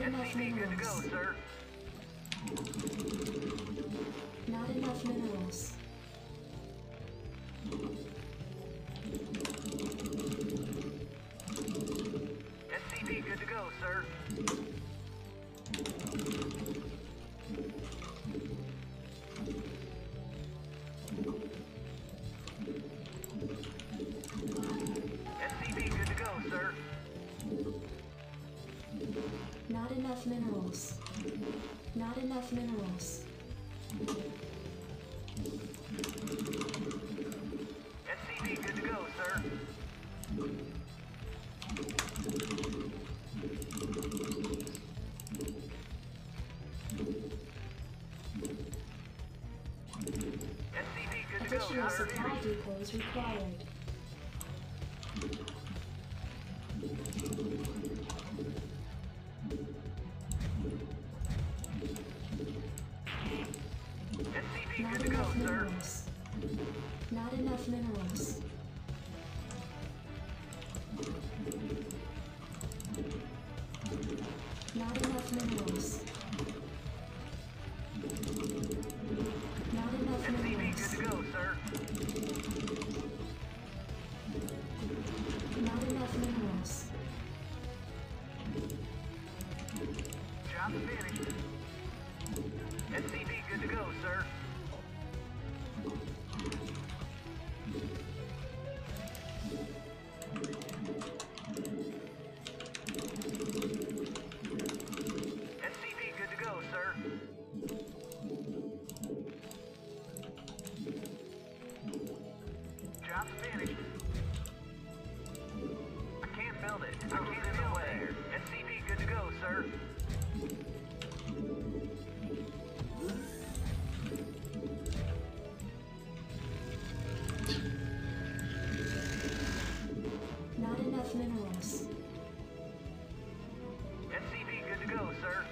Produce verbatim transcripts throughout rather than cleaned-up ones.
enough minerals. Sir. Not enough minerals. S C V good to go, sir. S C V good to go, sir. Not enough minerals. Not enough minerals. S C V good to go, sir. S C V good to go, Additional sir. supply depots required. S C V Not good to go, enough sir. minerals. Not enough minerals. Not enough minerals. Not enough S C V good minerals. to go, sir. Not enough minerals. Job finished. S C V good to go, sir. S C V good to go, sir. Job's finished. I can't build it. I can't in the way. S C V good to go, sir. Not enough minerals. S C V good to go, sir.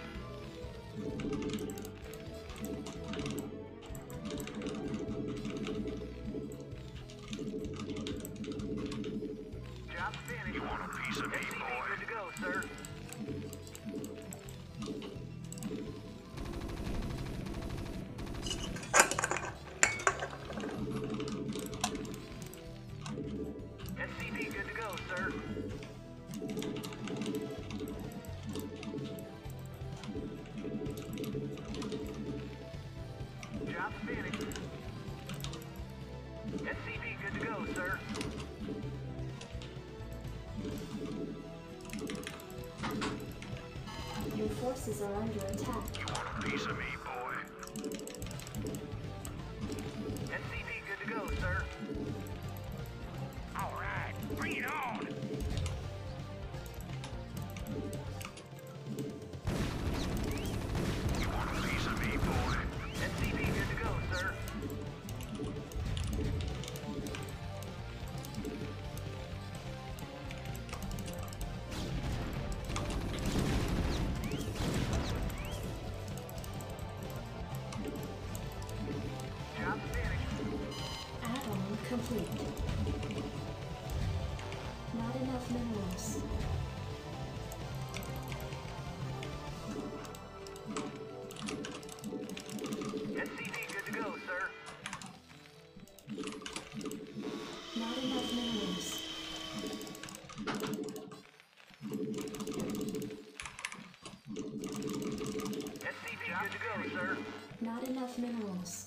Job's finished. You want a piece of me, S C V boy? good to go, sir. S C V good to go, sir. Job's finished. S C V good to go, sir. Your forces are under attack. You want a piece of me, boy? S C V good to go, sir. All right, bring it on! You want a piece of me, boy? S C V good to go, sir. Job's finished. Add-on complete. Not enough minerals. S C V good to go, sir. Not enough minerals. S C V good to go, sir. Not enough minerals.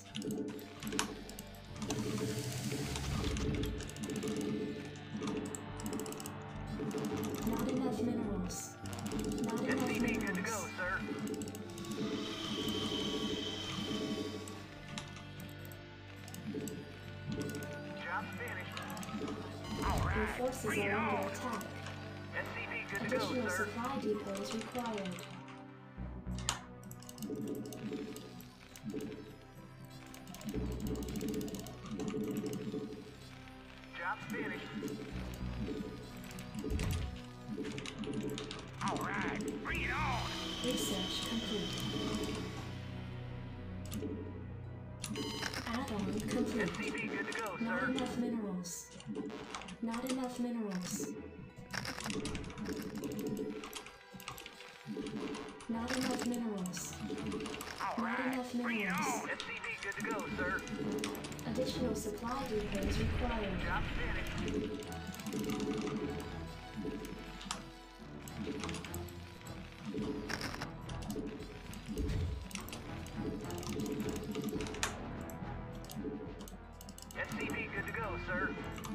Not enough minerals. Not S enough C V good to go, minerals. sir. Job's finished. All Your right, forces bring it are under on! attack. S C V good to go, Additional sir. supply depots required. Job's finished. All right, bring it on! Research complete. Add-on S complete. C V good to go, Not sir. enough minerals. Not enough minerals. Not enough minerals. All Not right, enough bring it minerals. on. S C V good to go, sir. Additional supply depots required. Job finished. S C V good to go, sir.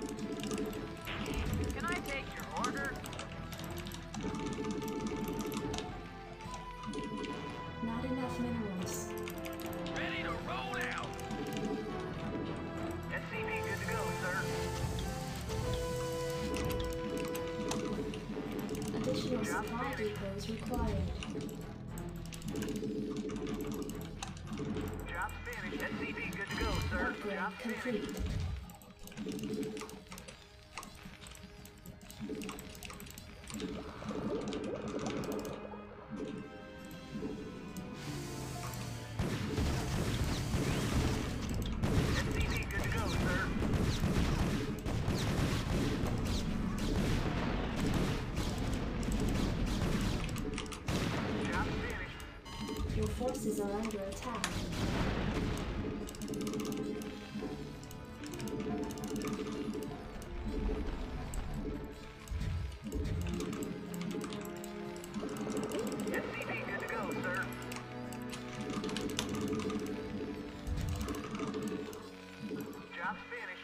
Can I take your order? Not enough minerals. Ready to roll out. S C V good to go, sir. Additional supply depots required. Job finished. S C V good to go, sir. Upgrade Job complete. finished. S C V good to go, sir. Job finished. Your forces are under attack. S C V good to go, sir. Job finished.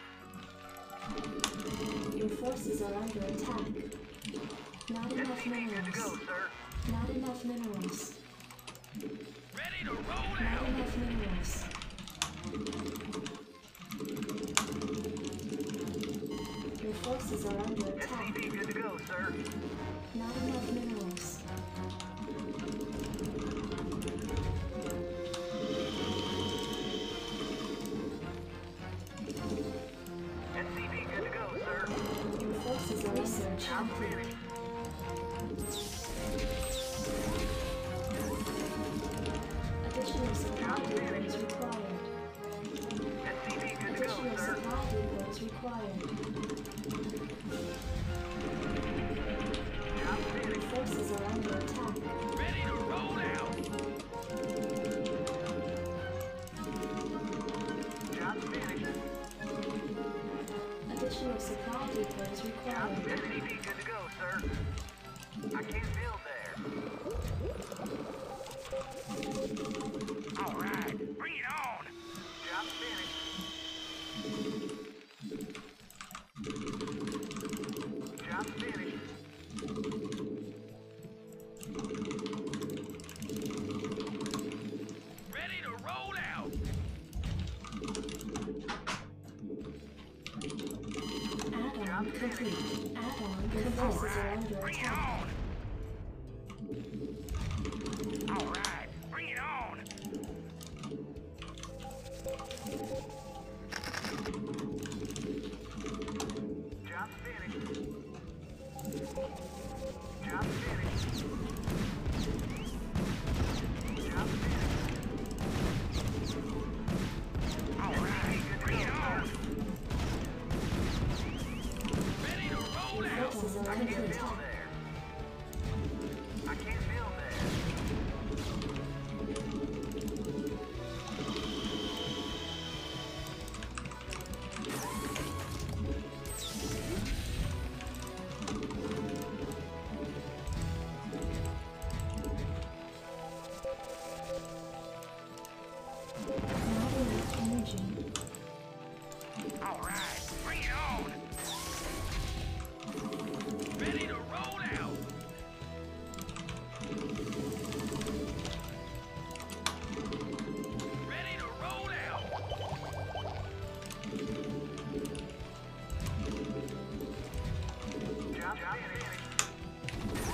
Your forces are under attack. Not S enough C V good to go, minerals. sir. Not enough minerals. Ready to roll Not out. enough minerals. Your forces are under S C attack. V good to go, sir. Not enough minerals. S C V good to go, sir. Your forces are research Job complete. finished. Additional supply depots required. S C V good to go, Additional sir. supply depots required. Job Your finished. forces are under attack. Ready to roll out. Job finished. Additional supply depots Job required. S C V good to go, sir. I can't build there. All right, bring it on. Job finished. Job finished. Ready to roll out. Add-on complete. Add-on your All forces are right, under bring it attack. on. All right, bring it on. Job finished. Job finished. Job finished. All right, bring it on. Ready to roll out. Forces are I under can't build attack. there. I can't build there. Not enough energy. All right, bring it on. Ready to roll out. Ready to roll out. Job finished.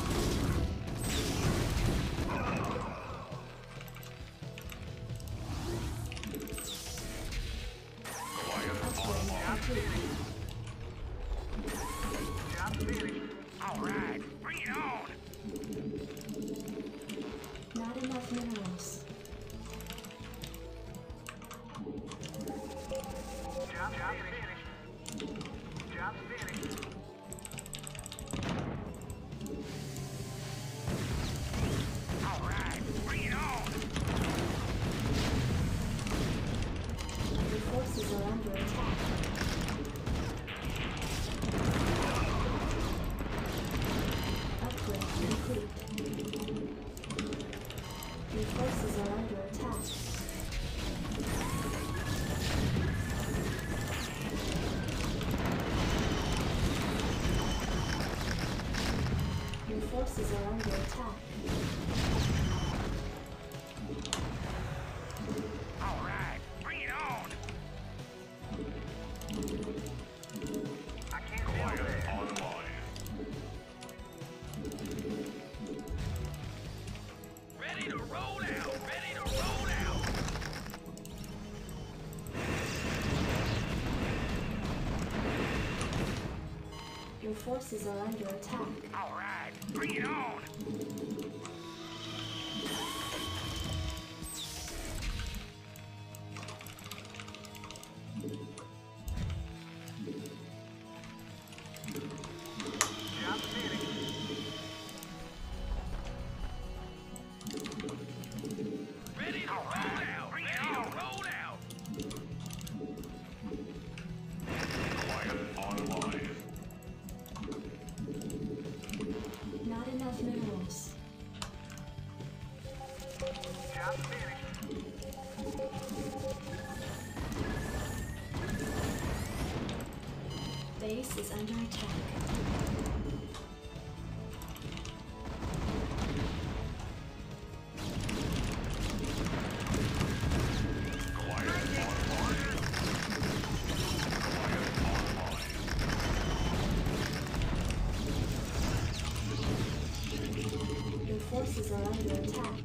Upgrade complete. Job finished. All right, bring it on. Not enough minerals. Job finished. Job finished. All Your forces are under attack. All right, bring it on. Job finished. Ready to roll out. Bring it on. Roll out. Quiet online. Not enough minerals. Job finished. Base is under attack. Quiet online. Quiet online. Your forces are under attack.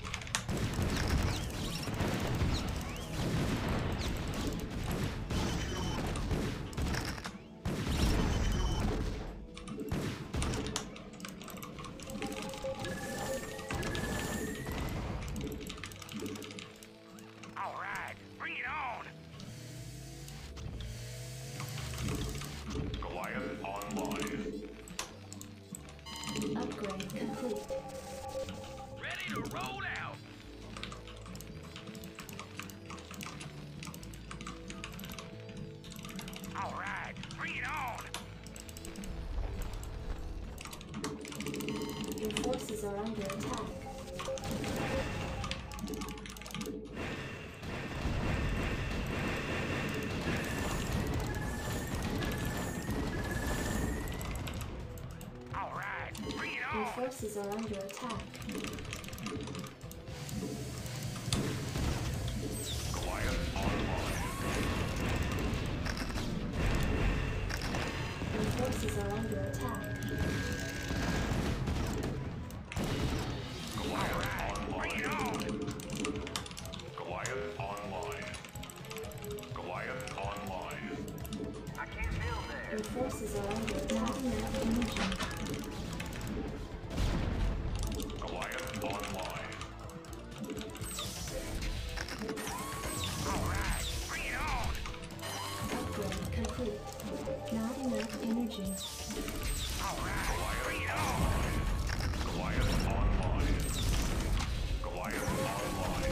All right, bring it on. Quiet online. Upgrade complete. Ready to roll out. All right, bring it on. Your forces are under attack. All right, bring it Your on. forces are under attack. Quiet online. Your forces are under attack. Quiet Bring it online. on. Quiet online. Quiet online. I can't build there. Your forces are under attack. Enough energy. Quiet online. All right, bring it on. Upgrade complete. Not enough energy. All right, bring it on. Quiet online. Quiet online.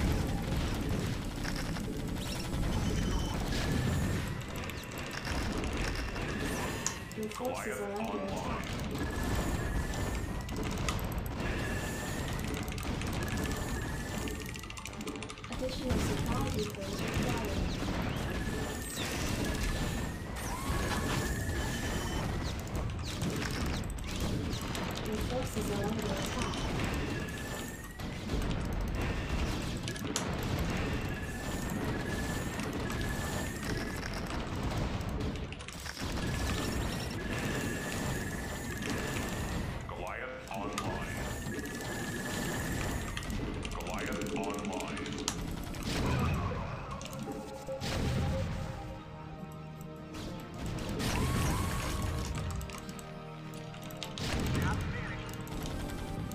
Your forces are under attack. Additional supply depots required. Your forces are under attack. Quiet online. Quiet online. Job finished.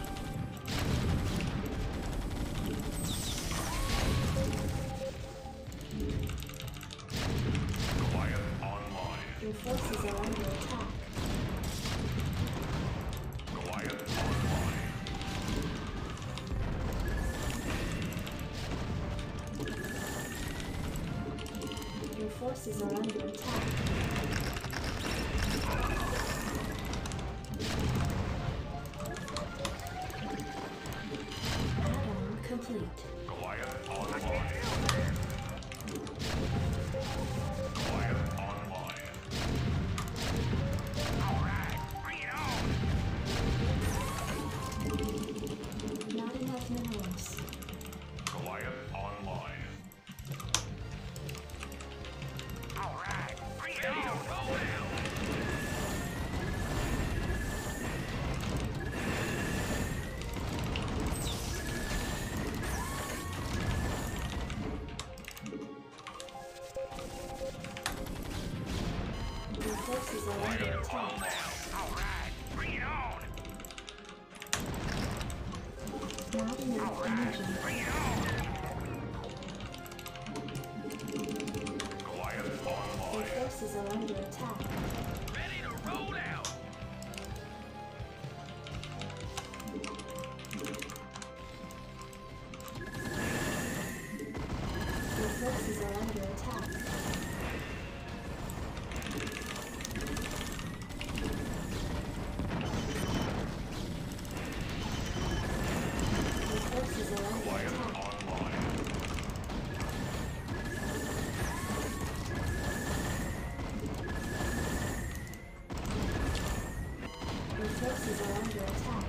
Quiet online. Your forces are under attack. Quiet online. Your forces are under attack. Add-on complete. Quiet I online. can't build there. Quiet online. All right, bring it on. Not enough minerals. Quiet online. All right, bring it on. Ready to roll out. Your forces are Ready under to attack. roll out. are under attack. Ready to roll out. Your forces are under attack. Your forces are under Goliath attack. online. Your forces are under attack.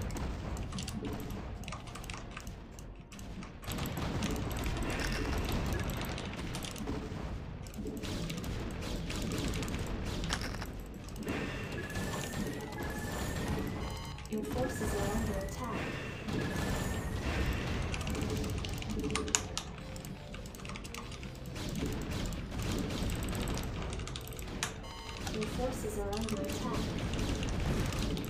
Your forces are under attack. Your forces are under attack.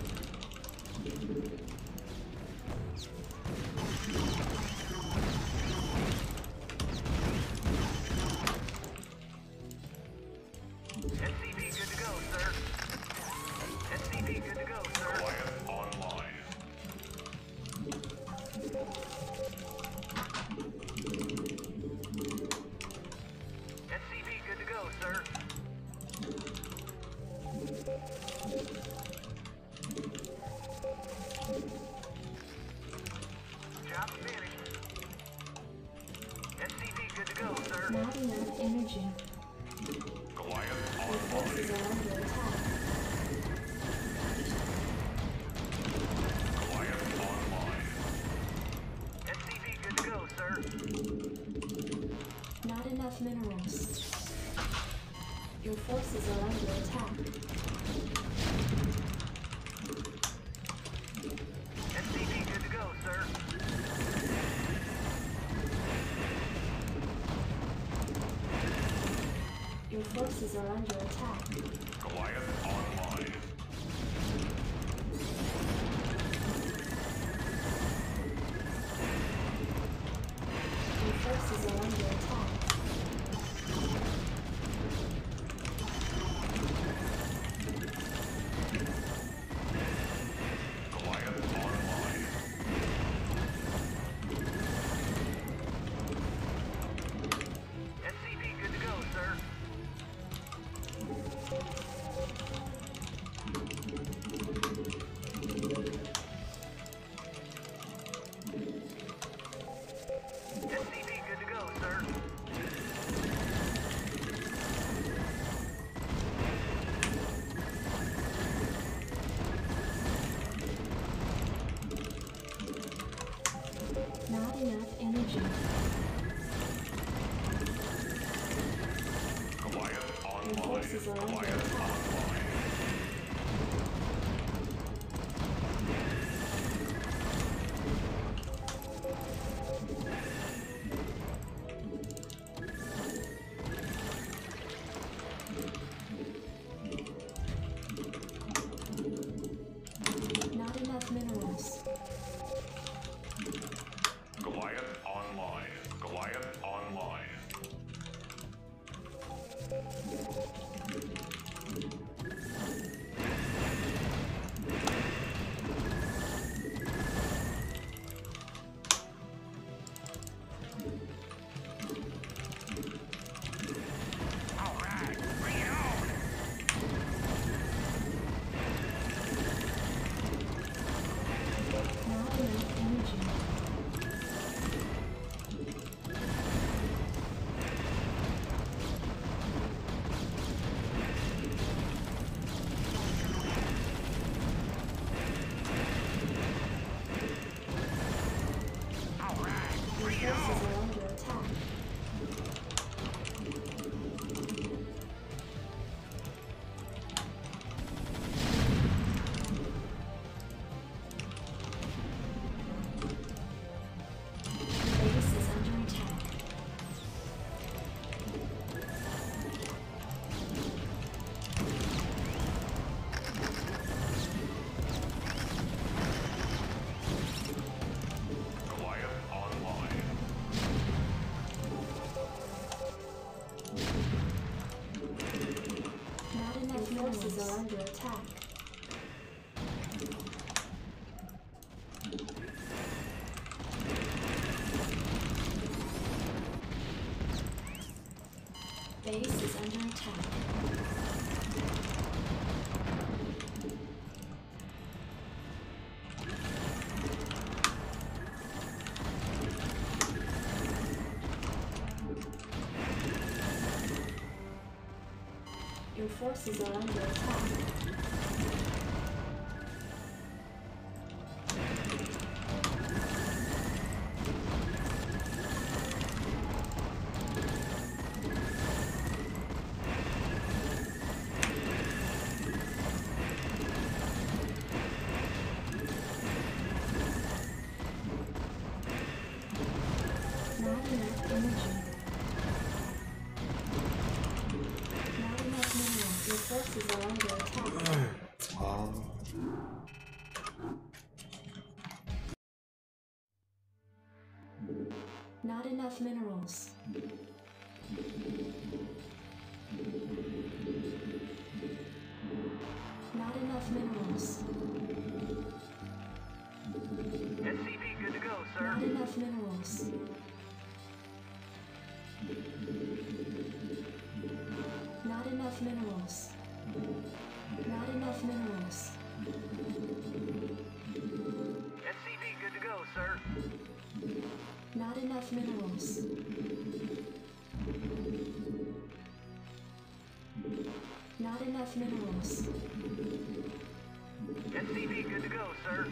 S C V good to go, sir. S C V good to go, sir. Goliath online. S C V good to go, sir. Job finished. S C V good to go, sir. Not enough energy. Goliath Your online. forces are under attack. Goliath online. S C V good to go, sir. Not enough minerals. Your forces are under attack. S C V good to go, sir. Your forces are under attack. Goliath online. Your forces are under attack. Goliath online. S C V good to go, sir. S C V good to go, sir. Not enough energy. Goliath Your online. forces are under Goliath attack. online. Not enough minerals. Goliath online. Goliath online. forces minerals. are under attack. Base is under attack. Your forces are under attack. Not enough energy. Not enough minerals. Your forces are under attack. 아, Not enough minerals. Not enough minerals. S C V good to go, sir. Not enough minerals. Not enough minerals. Not enough minerals. S C V good to go, sir. Not enough minerals. Not enough minerals. S C V good to go, sir.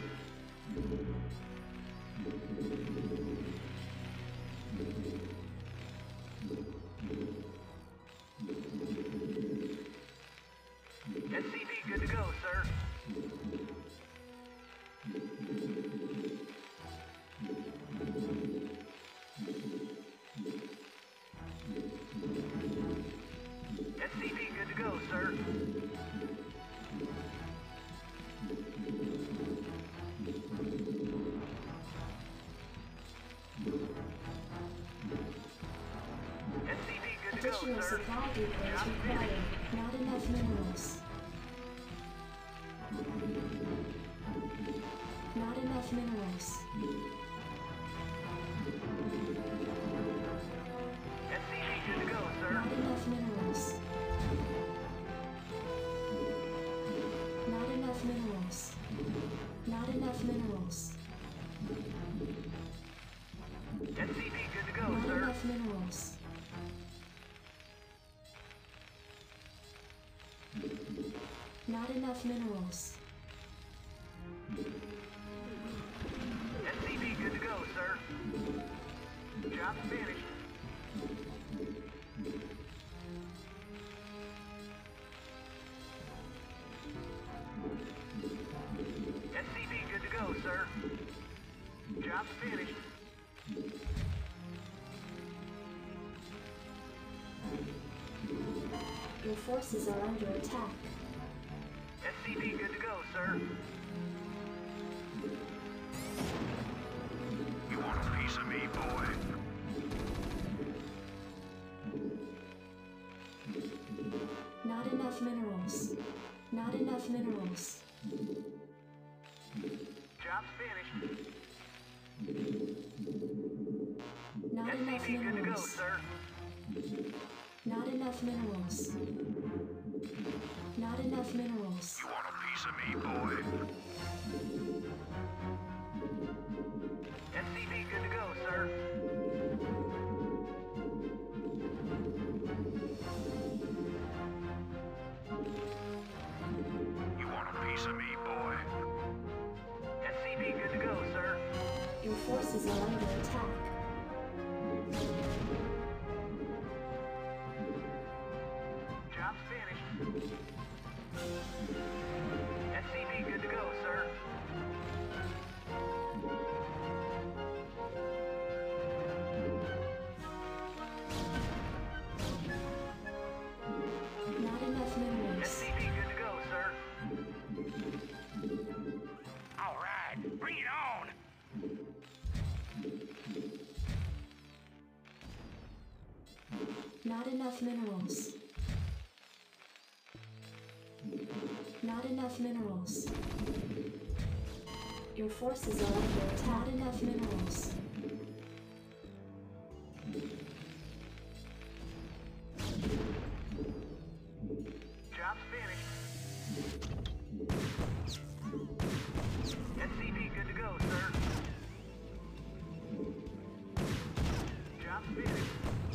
S C V good to go, sir. S C V good to go, sir. S C V good to go, Additional sir. supply depots required. Not enough minerals. Not enough minerals. S C V good to go, sir. Not enough minerals. Not enough minerals. Not enough minerals. S C V good to go, Not sir. enough minerals. Not enough minerals. S C V good to go, sir. Job finished. S C V good to go, sir. Job finished. Your forces are under attack. S C V good to go, sir. You want a piece of me, boy? Not enough minerals. Not enough minerals. Job finished. Not S C enough V good to go, minerals. sir. Not enough minerals. Not enough minerals. You want a piece of me, boy? S C V good to go, sir. You want a piece of me, boy? S C V good to go, sir. Your forces are under attack. Job finished. S C V good to go, sir. Not enough minerals. S C V good to go, sir. All right, bring it on! Not enough minerals. Not enough minerals. Your forces are under attack. Not enough minerals. Job's finished. S C V good to go, sir. Job's finished.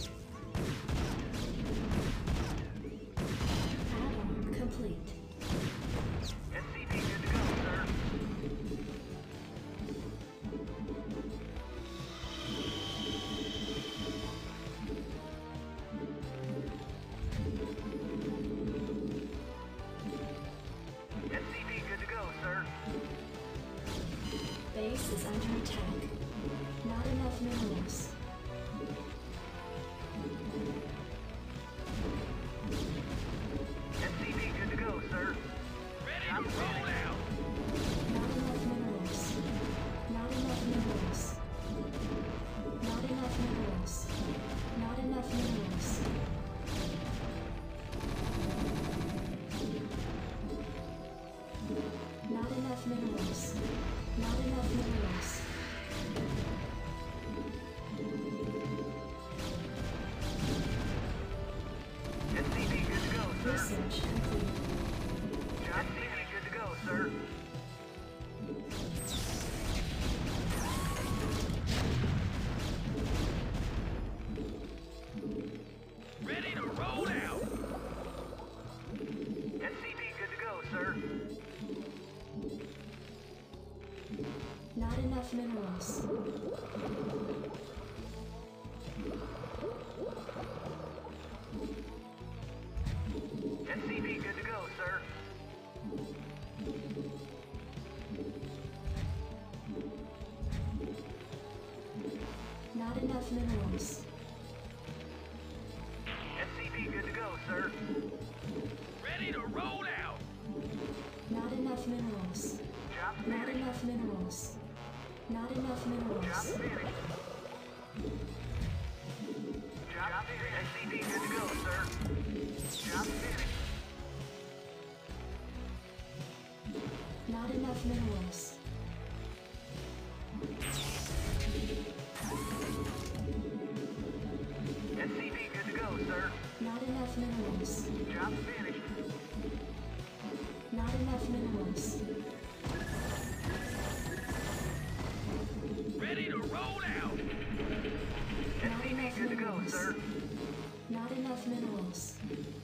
Add-on complete. S C V good to go, sir. S C V good to go, sir. Base is under attack. Not enough minerals. S C V good to go, sir. Ready to roll out. Not enough minerals. Not enough minerals. Not enough minerals. Not enough minerals. Not enough minerals. Not enough minerals. S C V good to go, sir. Research complete. Job finished. Good to go, sir. Ready to roll out. S C V good to go, sir. Not enough minerals. S C V good to go, sir. Not enough minerals. S C V good to go, sir. Ready to roll out. Not enough minerals. Job Not finished. enough minerals. Not enough Job minerals. finished. Job finished. S C V good to go, sir. Job finished. Not enough minerals. S C V good to go, sir. Not enough minerals. Job finished. Not enough minerals. Ready to roll out. S C V good to go, sir. Not enough minerals.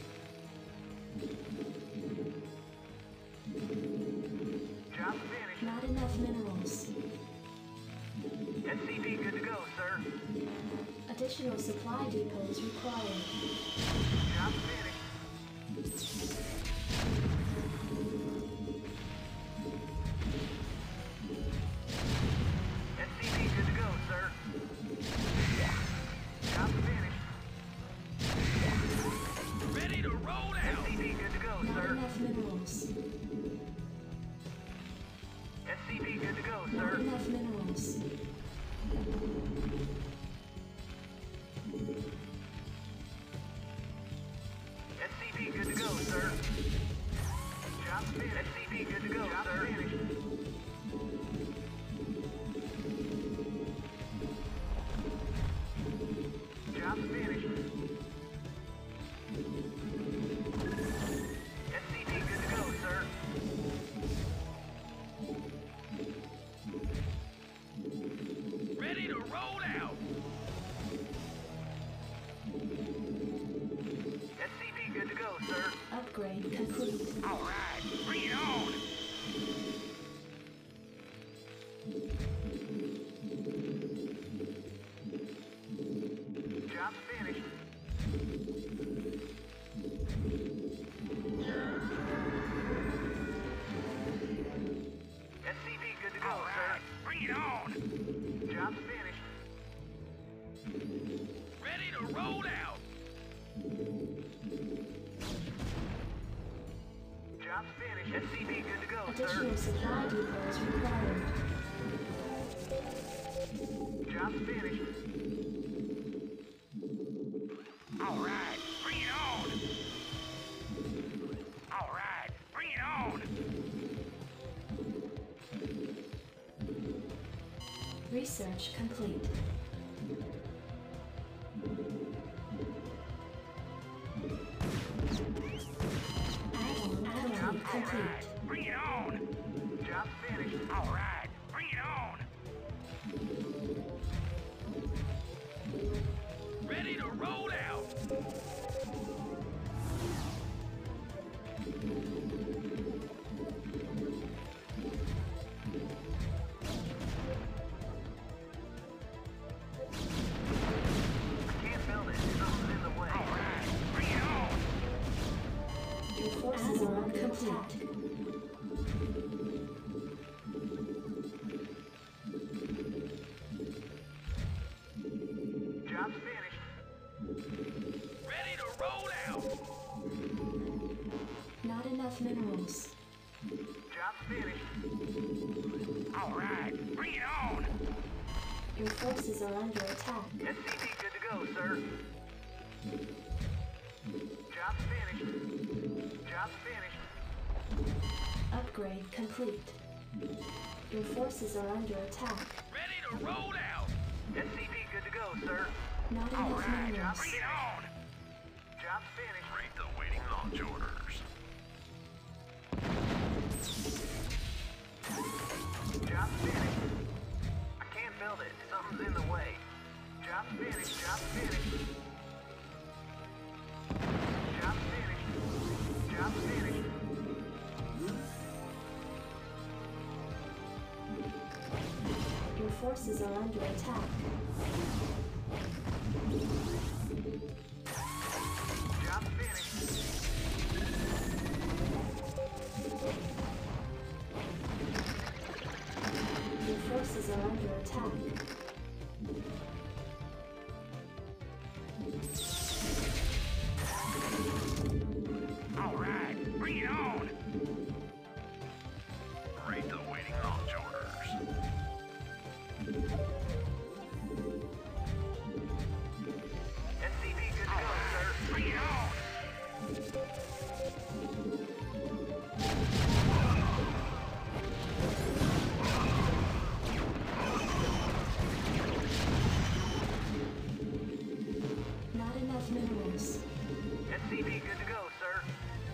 Job finished. Not enough minerals. S C V good to go, sir. Additional supply depots required. Job finished. S C V good to go, sir. Job finished. Ready to roll S out. C V good to go, Not sir. enough minerals. S C V good to go, Not sir. enough minerals. S C V good to go, sir. Job finished. S C V good to go, Job sir. Finished. Job finished. S C V good to go, sir. Ready to roll out. S C V good to go, sir. Upgrade complete. All right, bring it on. Job finished. S C V good to go, All sir. right, bring it on. Job finished. Ready to roll out. Job finished. S C V good to go, sir. Additional supply depots required. Job finished. All right, bring it on. All right, bring it on. Research complete. Add-on add-on complete. Bring it on. Job finished. All right, bring it on. Ready to roll out. I can't build it. Something's in the way. All right, bring it on. Your forces are under attack. Job's finished. Ready to roll out. Not enough minerals. Job's finished. All right, bring it on. Your forces are under attack. S C V good to go, sir. Job's finished. Job's finished. Upgrade complete. Your forces are under attack. Ready to roll out. S C V good to go, sir. Not All enough right, minerals. bring it on. Job's finished. Rate the waiting launch orders. Job's finished. I can't build it. Something's in the way. Job's finished. Job's finished. Job's finished. Job's finished. Your forces are under attack. Job's finished. Your forces are under attack. All right, bring it on. Rate the waiting launch orders. S C V good to go, sir. Bring it on. Not enough minerals. S C V good to go, sir.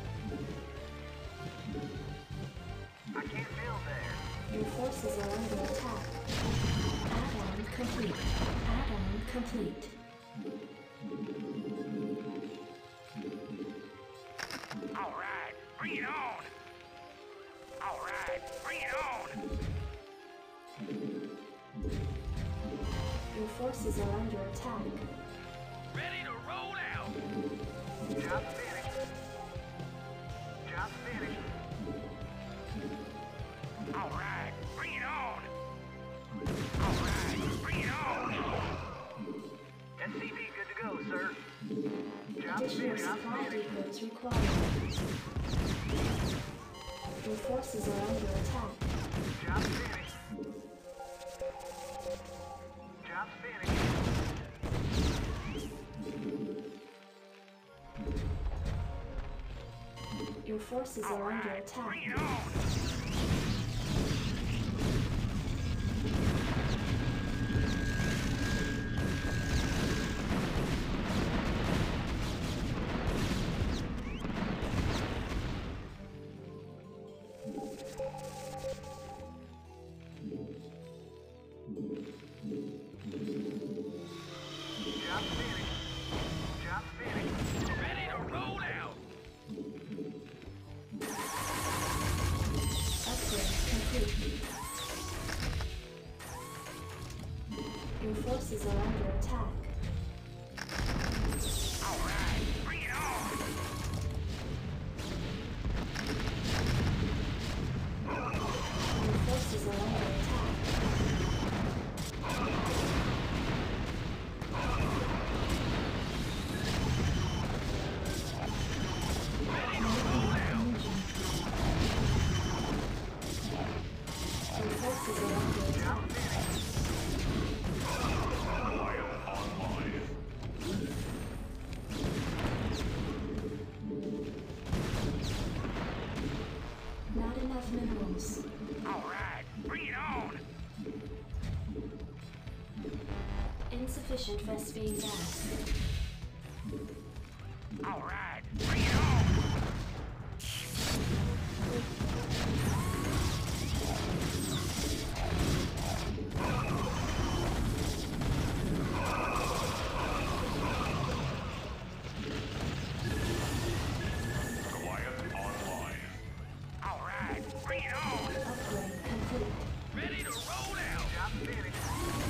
I can't build there. Your forces are under attack. Add-on complete. Add-on complete. All right, bring it on. All right, bring it on. Your forces are under attack. Ready to roll out. Job's finished. Job's finished. All right, bring it on. All right, bring it on. S C V good to go, sir. Job's Additional finished. Job's supply finished. depots required. Your forces are under attack. Job's finished. Job's finished. Your forces All are under right, attack. bring it on. Job's finished. Job's finished. Ready to roll out. Insufficient Vespine gas. All right, bring it on. Goliath online. All right, bring it on. Upgrade complete. Ready to roll out. Job finished.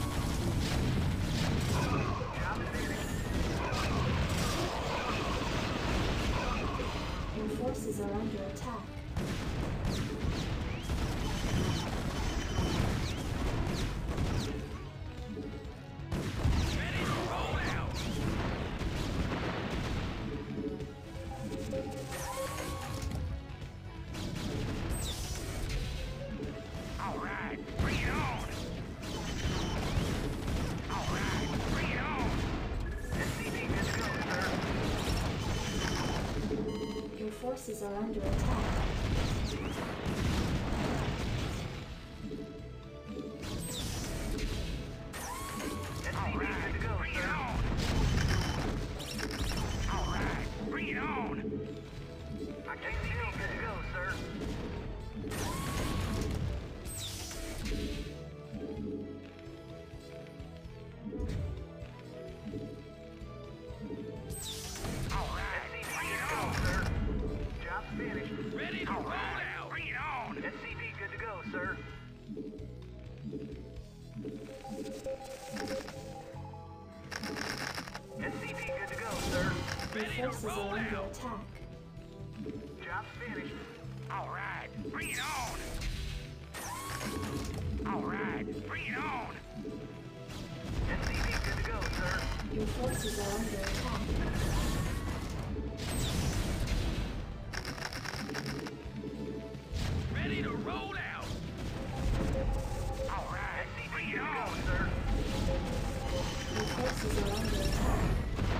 Job finished. Your forces are under attack. Ready to roll out. All right, bring it on. All right, bring it on. S C V good to go, sir. Your forces are under attack. S C V good to go, Bring it sir. on. All right, bring it on. I can see you good to go, sir. All right, S C V bring good it to go, on. sir. Job finished. Ready to roll out. Bring it on. S C V good to go, sir. S C V good to go, sir. Your Ready to forces are roll under out. attack. Job finished. All right, bring it on. All right, bring it on. S C V good to go, sir. Your forces are under attack. Ready to roll out. All right, S C V bring good it to go, on. sir. Your forces are under attack.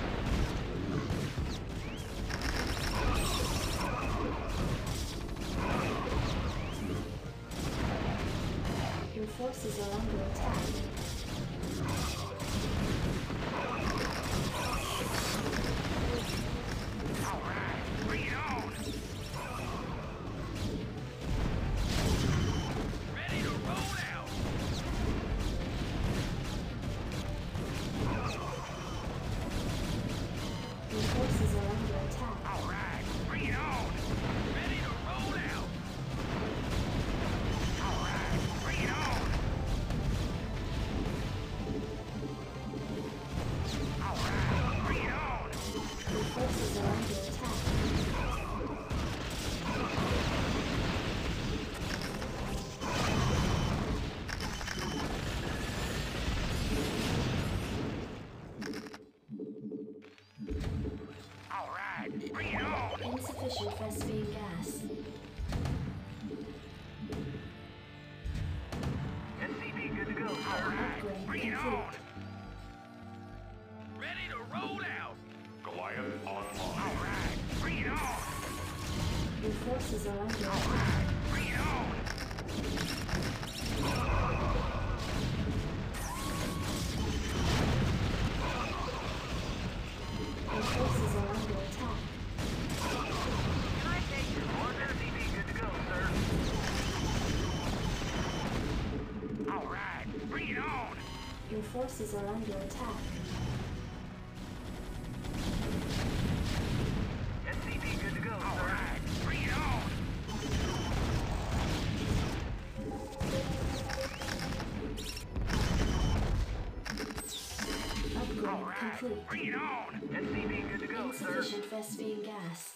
Your forces are under attack. All right, bring it on. Ready to roll out. Your forces are under attack. All right, bring it on. Ready to roll out. All right, bring it on. All right, bring it on. Your forces are under attack. All right, bring it on. Insufficient Vespine gas. S C V good to go, All sir. right, Upgrade bring it on. complete. Ready to roll out. Goliath All online. right, bring it on. Your forces are under All attack. right, bring it on. Your forces are under attack. S C V good to go, sir. All right, bring it on. Your forces are under attack. S C V good to go, All sir. right, bring it on. Upgrade All right, complete. bring it on. S C V good to go, sir. Insufficient Vespine gas.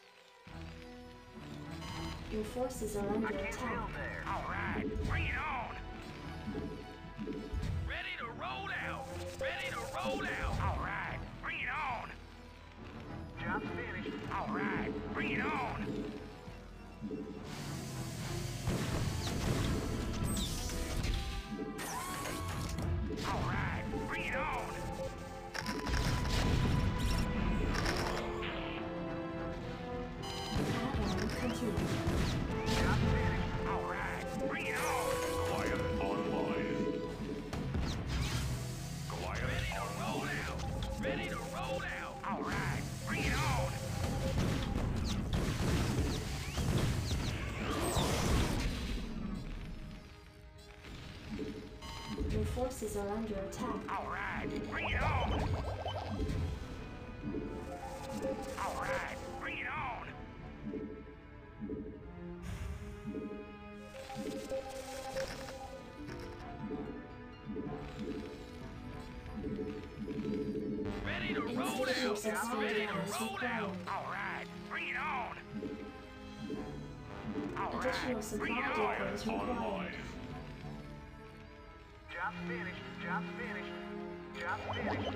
Your forces are under I can't attack. build there. All right, bring it on. Ready to roll out. Ready to roll out. All right, bring it on. Job finished. All right, bring it on. All right, bring it on. Add-on complete. Job finished. All right, bring it on. Goliath online. Goliath Ready to roll forces are under attack. All right, bring it on. All right, bring it on. Ready to roll Insufficient out. sustained Ready to damage roll required. out. All right, bring it on. All Additional right, supply bring it on. depots required. Job's finished. Job's finished. Job's finished.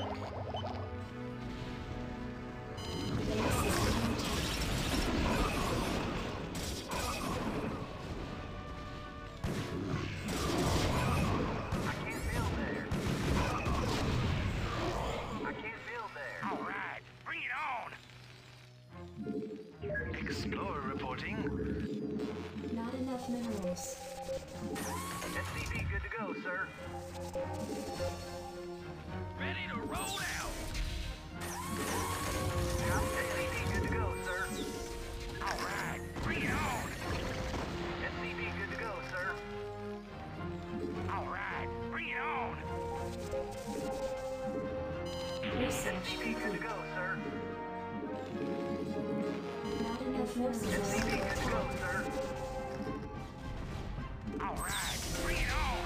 Base system attack. I can't build there. I can't build there. All right, bring it on. Explorer reporting. Not enough minerals. S C V good to go, sir. Ready to roll out. Job S C V good to go, sir. All right, bring it on. S C V good to go, sir. All right, bring it on. Research S C V good to complete. go, sir. Not enough forces S C are V under good to go, attack. sir. All right, bring it on.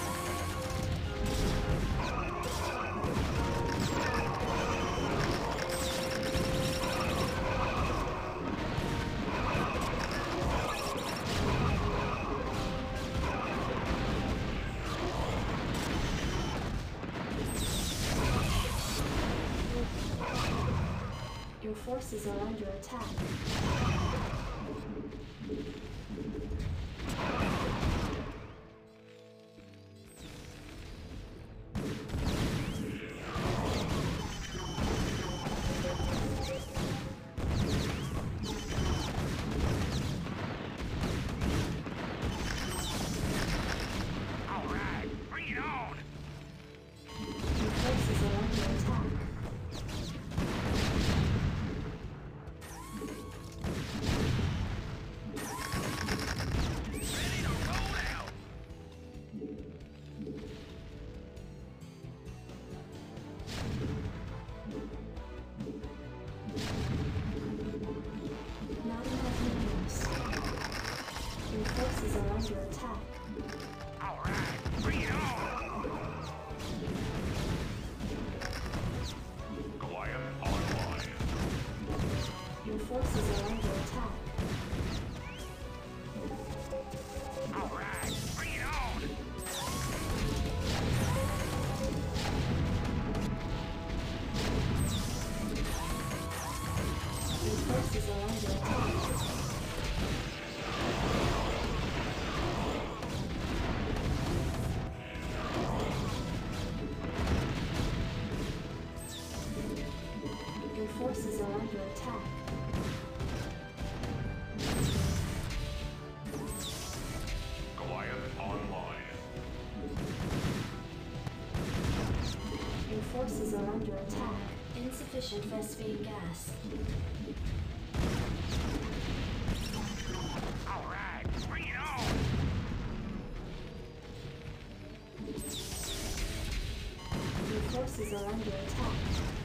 Your forces are under attack. All right, bring it on. Your forces are under attack. Ready to roll out. Not enough minerals. Your forces are under attack. All right, bring it on. Goliath online. Your forces are under attack. All right, bring it on. Your forces are under attack. Your forces are under attack. Goliath online. Your forces are under attack. Insufficient Vespene gas. All right, bring it on. Your forces are under attack.